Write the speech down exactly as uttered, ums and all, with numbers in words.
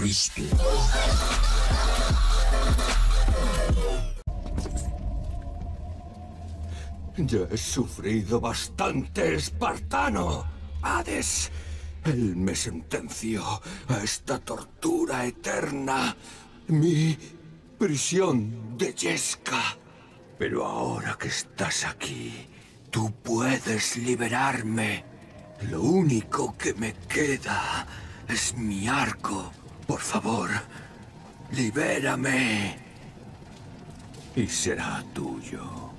Cristo. Ya he sufrido bastante, espartano. Hades, él me sentenció a esta tortura eterna. Mi prisión de Yesca. Pero ahora que estás aquí, tú puedes liberarme. Lo único que me queda es mi arco. Por favor, libérame. Y será tuyo.